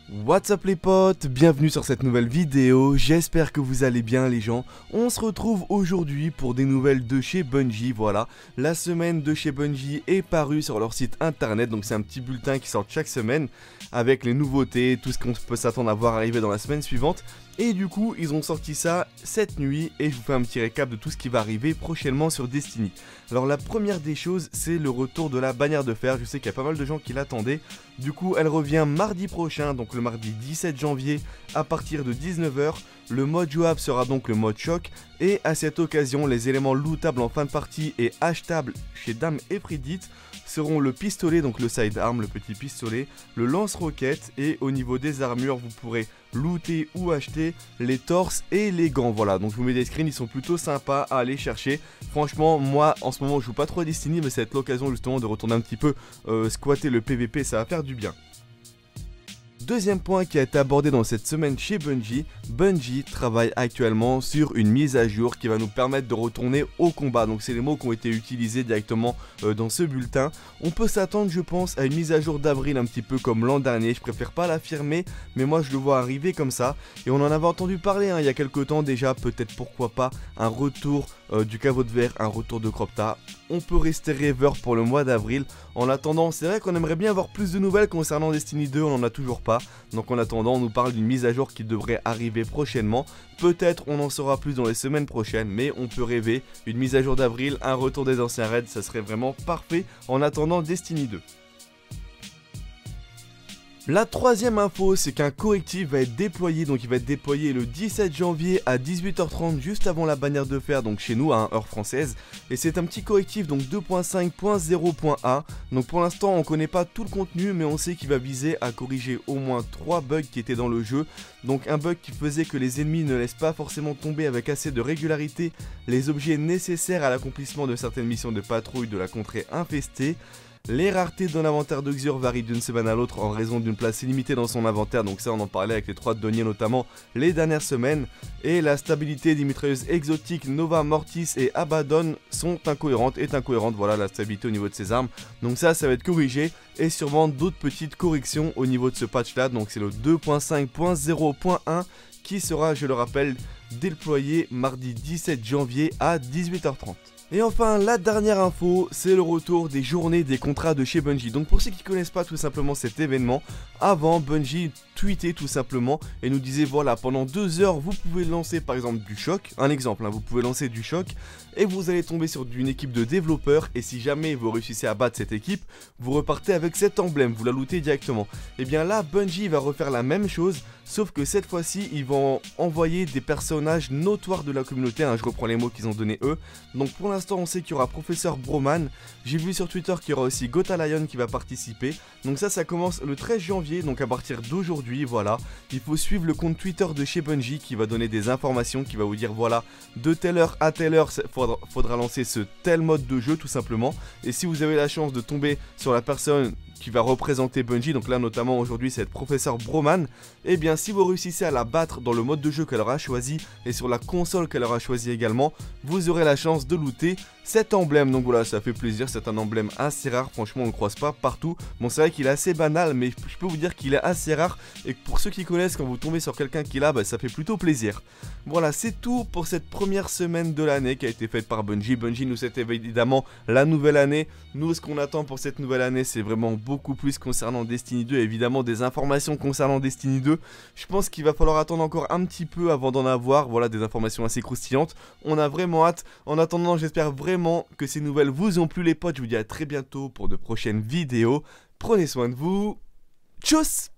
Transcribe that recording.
What's up les potes, bienvenue sur cette nouvelle vidéo, j'espère que vous allez bien les gens. On se retrouve aujourd'hui pour des nouvelles de chez Bungie, voilà. La semaine de chez Bungie est parue sur leur site internet, donc c'est un petit bulletin qui sort chaque semaine avec les nouveautés, tout ce qu'on peut s'attendre à voir arriver dans la semaine suivante. Et du coup, ils ont sorti ça cette nuit et je vous fais un petit récap de tout ce qui va arriver prochainement sur Destiny. Alors la première des choses, c'est le retour de la bannière de fer. Je sais qu'il y a pas mal de gens qui l'attendaient. Du coup, elle revient mardi prochain, donc le mardi 17 janvier à partir de 19 h. Le mode jouable sera donc le mode choc. Et à cette occasion, les éléments lootables en fin de partie et achetables chez Dame et Prédit seront le pistolet, donc le sidearm, le petit pistolet, le lance-roquette, et au niveau des armures, vous pourrez looter ou acheter les torses et les gants. Voilà, donc je vous mets des screens, ils sont plutôt sympas à aller chercher. Franchement, moi en ce moment je joue pas trop à Destiny, mais ça va être l'occasion justement de retourner un petit peu squatter le PVP, ça va faire du bien. Deuxième point qui a été abordé dans cette semaine chez Bungie, Bungie travaille actuellement sur une mise à jour qui va nous permettre de retourner au combat. Donc c'est les mots qui ont été utilisés directement dans ce bulletin. On peut s'attendre je pense à une mise à jour d'avril un petit peu comme l'an dernier, je préfère pas l'affirmer, mais moi je le vois arriver comme ça. Et on en avait entendu parler il y a quelques temps déjà, peut-être pourquoi pas un retour du caveau de verre, un retour de Cropta. On peut rester rêveur pour le mois d'avril. En attendant, c'est vrai qu'on aimerait bien avoir plus de nouvelles concernant Destiny 2, on n'en a toujours pas. Donc en attendant, on nous parle d'une mise à jour qui devrait arriver prochainement. Peut-être on en saura plus dans les semaines prochaines, mais on peut rêver. Une mise à jour d'avril, un retour des anciens raids, ça serait vraiment parfait en attendant Destiny 2. La troisième info, c'est qu'un correctif va être déployé, donc il va être déployé le 17 janvier à 18 h 30, juste avant la bannière de fer, donc chez nous à heure française. Et c'est un petit correctif, donc 2.5.0.1. Donc pour l'instant, on connaît pas tout le contenu, mais on sait qu'il va viser à corriger au moins 3 bugs qui étaient dans le jeu. Donc un bug qui faisait que les ennemis ne laissent pas forcément tomber avec assez de régularité les objets nécessaires à l'accomplissement de certaines missions de patrouille de la contrée infestée. Les raretés de l'inventaire de Xur varient d'une semaine à l'autre en raison d'une place illimitée dans son inventaire, donc ça on en parlait avec les 3 deniers notamment les dernières semaines. Et la stabilité des mitrailleuses exotiques Nova, Mortis et Abaddon est incohérente, voilà la stabilité au niveau de ces armes. Donc ça va être corrigé et sûrement d'autres petites corrections au niveau de ce patch là, donc c'est le 2.5.0.1 qui sera, je le rappelle, déployé mardi 17 janvier à 18 h 30. Et enfin, la dernière info, c'est le retour des journées des contrats de chez Bungie. Donc pour ceux qui ne connaissent pas tout simplement cet événement, avant Bungie tweetait tout simplement et nous disait voilà, pendant 2 heures vous pouvez lancer par exemple du choc, un exemple, vous pouvez lancer du choc et vous allez tomber sur une équipe de développeurs et si jamais vous réussissez à battre cette équipe, vous repartez avec cet emblème, vous la lootez directement. Et bien là, Bungie va refaire la même chose, sauf que cette fois-ci, ils vont envoyer des personnages notoires de la communauté, je reprends les mots qu'ils ont donnés eux. Donc pour l'instant, on sait qu'il y aura Professeur Broman, j'ai vu sur Twitter qu'il y aura aussi Gota Lion qui va participer. Donc ça commence le 13 janvier, donc à partir d'aujourd'hui, voilà. Il faut suivre le compte Twitter de chez Bungie qui va donner des informations, qui va vous dire voilà, de telle heure à telle heure, faudra lancer ce tel mode de jeu tout simplement. Et si vous avez la chance de tomber sur la personne qui va représenter Bungie, donc là notamment aujourd'hui c'est Professeur Broman, et bien si vous réussissez à la battre dans le mode de jeu qu'elle aura choisi et sur la console qu'elle aura choisi également, vous aurez la chance de looter cet emblème. Donc voilà, ça fait plaisir, c'est un emblème assez rare, franchement on ne le croise pas partout. Bon c'est vrai qu'il est assez banal, mais je peux vous dire qu'il est assez rare et que pour ceux qui connaissent, quand vous tombez sur quelqu'un qui l'a, ça fait plutôt plaisir. Voilà, c'est tout pour cette première semaine de l'année qui a été faite par Bungie. Bungie nous souhaite évidemment la nouvelle année. Nous, ce qu'on attend pour cette nouvelle année, c'est vraiment beaucoup plus concernant Destiny 2, évidemment des informations concernant Destiny 2. Je pense qu'il va falloir attendre encore un petit peu avant d'en avoir, voilà, des informations assez croustillantes. On a vraiment hâte. En attendant, j'espère vraiment que ces nouvelles vous ont plu les potes. Je vous dis à très bientôt pour de prochaines vidéos. Prenez soin de vous. Tchuss!